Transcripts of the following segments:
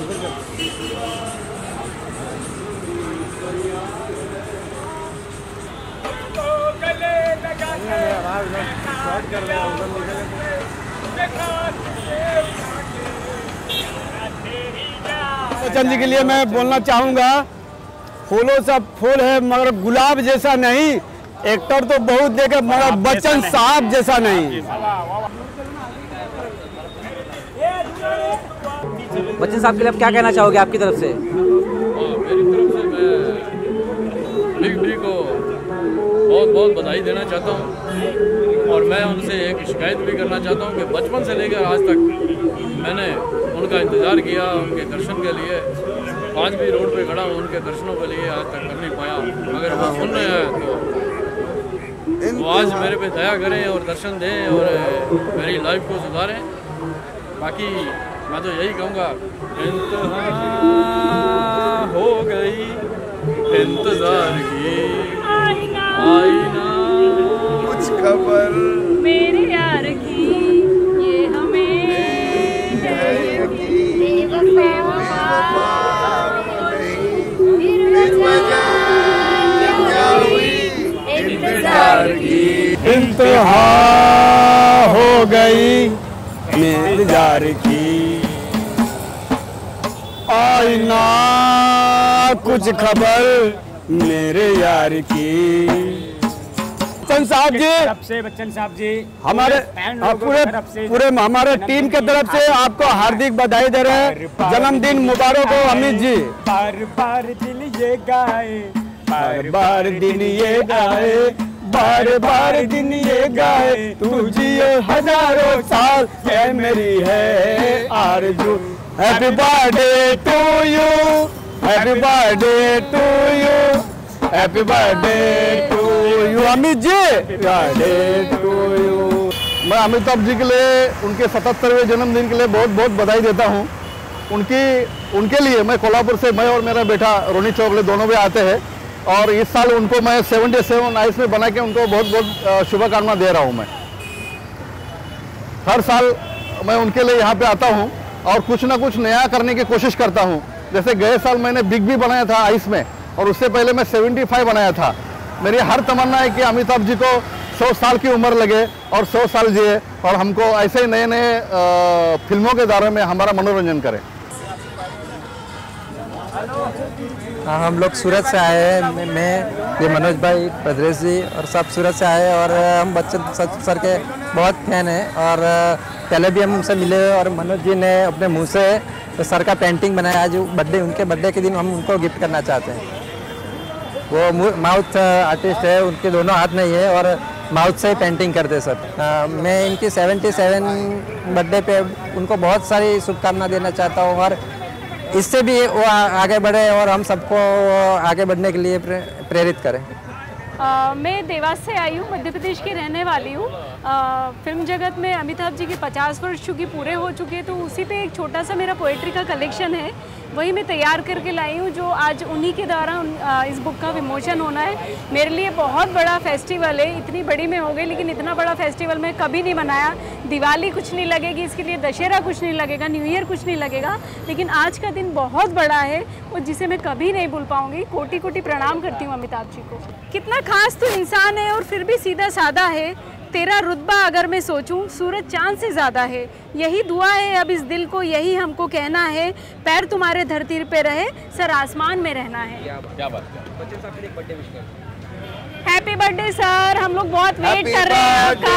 बच्चन जी के लिए मैं बोलना चाहूँगा, फूलों सब फूल है मगर गुलाब जैसा नहीं। एक्टर तो बहुत देखे मगर बच्चन साहब जैसा नहीं। बच्चन साहब के लिए आप क्या कहना चाहोगे आपकी तरफ से? मेरी तरफ से मैं बिग बी को बहुत बहुत बधाई देना चाहता हूँ और मैं उनसे एक शिकायत भी करना चाहता हूँ कि बचपन से लेकर आज तक मैंने उनका इंतज़ार किया उनके दर्शन के लिए। आज भी रोड पे खड़ा हूँ उनके दर्शनों के लिए, आज तक कर नहीं पाया। अगर वो सुन रहे हैं तो आज मेरे पे दया करें और दर्शन दें और मेरी लाइफ को सुधारें। बाकी मैं तो यही कहूँगा, इंतहा हो गई इंतजार की, आईना कुछ खबर मेरे यार की, ये हमें इंतहा हो गई इंतजार की, आईना कुछ खबर मेरे यार की। बच्चन साहब जी, बच्चन साहब जी हमारे पूरे हमारे टीम के तरफ से आपको हार्दिक बधाई दे रहे हैं। जन्मदिन मुबारक हो अमित जी। बार बार दिल ये गाए, बार बार दिन ये गाए, बार बार दिन ये गाए, तू जियो हजारों साल, ये मेरी है आरज़ू। Happy birthday to you, happy birthday to you, happy birthday to you Amit ji, birthday to you. मैं अमिताभ जी के लिए उनके 77वें जन्मदिन के लिए बहुत बहुत बधाई देता हूँ। उनके लिए मैं कोल्हापुर से, मैं और मेरा बेटा रोनी चौगले दोनों भी आते हैं और इस साल उनको मैं 77 आइस में बना के उनको बहुत बहुत शुभकामना दे रहा हूँ। मैं हर साल मैं उनके लिए यहाँ पे आता हूँ और कुछ ना कुछ नया करने की कोशिश करता हूँ। जैसे गए साल मैंने बिग बी बनाया था आइस में और उससे पहले मैं 75 बनाया था। मेरी हर तमन्ना है कि अमिताभ जी को 100 साल की उम्र लगे और 100 साल जिए और हमको ऐसे ही नए नए फिल्मों के दायरे में हमारा मनोरंजन करें। हम लोग सूरत से आए हैं, मैं ये मनोज भाई, भद्रेश जी और सब सूरत से आए और हम बच्चन सर के बहुत फैन हैं और पहले भी हम उनसे मिले और मनोज जी ने अपने मुंह से सर का पेंटिंग बनाया। आज उनके बर्थडे के दिन हम उनको गिफ्ट करना चाहते हैं। वो माउथ आर्टिस्ट है, उनके दोनों हाथ नहीं है और माउथ से पेंटिंग करते सर। मैं इनकी 77 बर्थडे पे उनको बहुत सारी शुभकामना देना चाहता हूँ और इससे भी वो आगे बढ़े और हम सबको आगे बढ़ने के लिए प्रेरित करें। मैं देवास से आई हूँ, मध्य प्रदेश की रहने वाली हूँ। फिल्म जगत में अमिताभ जी के 50 वर्ष चूँकि पूरे हो चुके हैं, तो उसी पे एक छोटा सा मेरा पोएट्री का कलेक्शन है, वही मैं तैयार करके लाई हूँ, जो आज उन्हीं के द्वारा इस बुक का विमोचन होना है। मेरे लिए बहुत बड़ा फेस्टिवल है, इतनी बड़ी मैं हो गई लेकिन इतना बड़ा फेस्टिवल मैं कभी नहीं मनाया। दिवाली कुछ नहीं लगेगी इसके लिए, दशहरा कुछ नहीं लगेगा, न्यू ईयर कुछ नहीं लगेगा, लेकिन आज का दिन बहुत बड़ा है और जिसे मैं कभी नहीं भूल पाऊँगी। कोटि कोटि प्रणाम करती हूँ अमिताभ जी को। कितना खास तो इंसान है और फिर भी सीधा साधा है। तेरा रुतबा अगर मैं सोचूं सूरज चांद से ज़्यादा है। यही दुआ है अब इस दिल को, यही हमको कहना है, पैर तुम्हारे धरती पे रहे, सर आसमान में रहना है। क्या बात है। हैप्पी बर्थडे सर, हम लोग बहुत वेट कर रहे हैं आपका।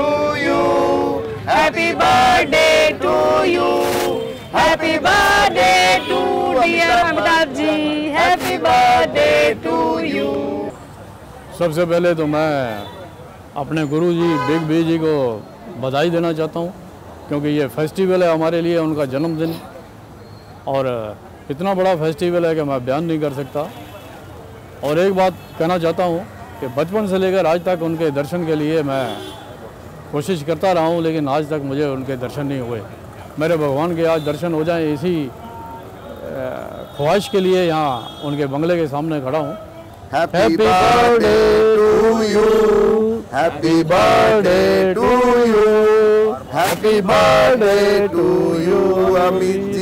Happy birthday to you, happy birthday to dear Amitabh ji, happy birthday to you. सबसे पहले तो मैं अपने गुरु जी बिग बी जी को बधाई देना चाहता हूँ, क्योंकि ये फेस्टिवल है हमारे लिए उनका जन्मदिन और इतना बड़ा फेस्टिवल है कि मैं बयान नहीं कर सकता। और एक बात कहना चाहता हूँ कि बचपन से लेकर आज तक उनके दर्शन के लिए मैं कोशिश करता रहा हूँ, लेकिन आज तक मुझे उनके दर्शन नहीं हुए। मेरे भगवान के आज दर्शन हो जाएं, इसी ख्वाहिश के लिए यहाँ उनके बंगले के सामने खड़ा हूँ। Happy birthday to you, happy birthday to you, happy birthday to you Amit ji,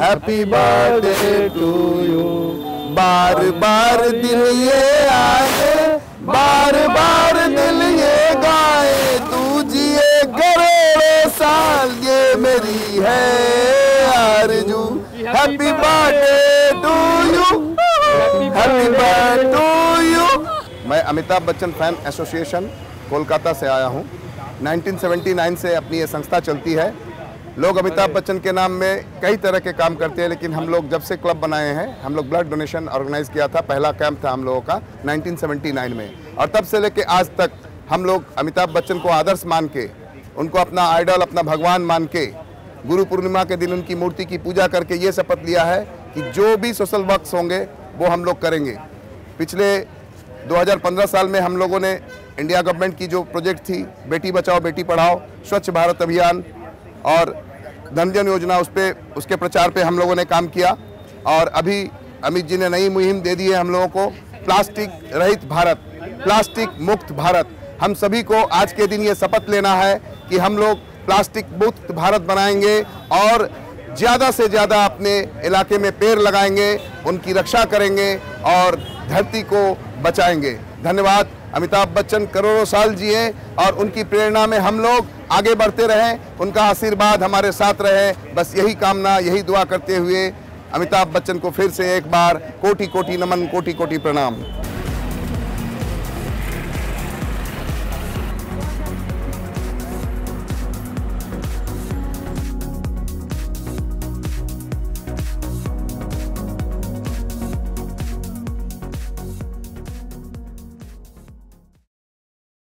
happy birthday to you. बार बार दिल ये आए, बार बार दिल ये गाए, तू जिए करोड़ों साल ये मेरी है आरज़ू। Happy birthday to you, happy birthday to you. मैं अमिताभ बच्चन फैन एसोसिएशन कोलकाता से आया हूँ। 1979 से अपनी ये संस्था चलती है। लोग अमिताभ बच्चन के नाम में कई तरह के काम करते हैं, लेकिन हम लोग जब से क्लब बनाए हैं, हम लोग ब्लड डोनेशन ऑर्गेनाइज किया था। पहला कैंप था हम लोगों का 1979 में, और तब से लेके आज तक हम लोग अमिताभ बच्चन को आदर्श मान के, उनको अपना आइडल, अपना भगवान मान के, गुरु पूर्णिमा के दिन उनकी मूर्ति की पूजा करके ये शपथ लिया है कि जो भी सोशल वर्क्स होंगे वो हम लोग करेंगे। पिछले 2015 साल में हम लोगों ने इंडिया गवर्नमेंट की जो प्रोजेक्ट थी, बेटी बचाओ बेटी पढ़ाओ, स्वच्छ भारत अभियान और धनजन योजना, उसके प्रचार पे हम लोगों ने काम किया। और अभी अमित जी ने नई मुहिम दे दी है हम लोगों को, प्लास्टिक रहित भारत, प्लास्टिक मुक्त भारत। हम सभी को आज के दिन ये शपथ लेना है कि हम लोग प्लास्टिक मुक्त भारत बनाएंगे और ज़्यादा से ज़्यादा अपने इलाके में पेड़ लगाएंगे, उनकी रक्षा करेंगे और धरती को बचाएंगे। धन्यवाद। अमिताभ बच्चन करोड़ों साल जिए और उनकी प्रेरणा में हम लोग आगे बढ़ते रहें, उनका आशीर्वाद हमारे साथ रहे। बस यही कामना, यही दुआ करते हुए अमिताभ बच्चन को फिर से एक बार कोटि कोटि नमन, कोटि कोटि प्रणाम।